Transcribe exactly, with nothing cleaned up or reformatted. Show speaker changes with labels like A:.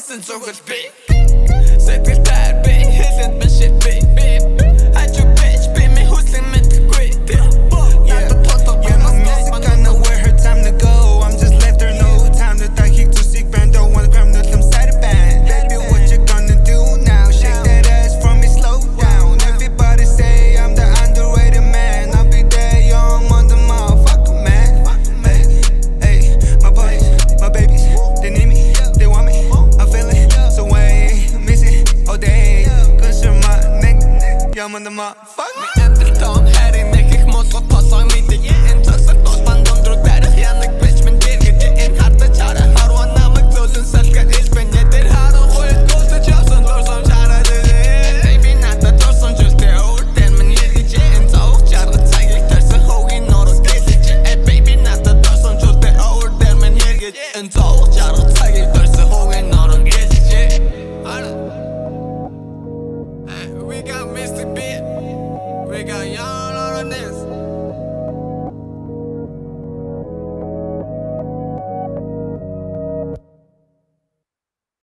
A: байсан зүгээр би Сэтгэлдээ би хэлэнд мен shit би Хажуу bitch би ми хүслэн мэдгүй Надад тотоо би мас music I know where her time to go I'm just left her no time to die Хийг зүсийг брэнд don't wanna cram нулам side band Baby what you gonna do now Shake that ass for me slow down Everybody say I'm the underrated man I'll be there young on the motherfucker man Hey, my boys, my babies They need me, they want me I'm feeling so way Missing all day Cause you're my nigga Young on the motherfucker Me enter tom Harry nekik mosgod толгой мэдээ Энэ цогсог тус бандон друг барих янаг bitch мен дэргэж Энэ харта чара харва намайг зөөлөн салгар Илбэн ядэр харан хуйд гултаж явсан дурсам чараад Baby надад дурсам жүлтэй өөртэн мен эргэж Энэ цавх чаргад цагийг тарсан хуугийн нурус гэлэж Baby надад дурсам жүлтэй өөртэн мен эргэж Энэ цавх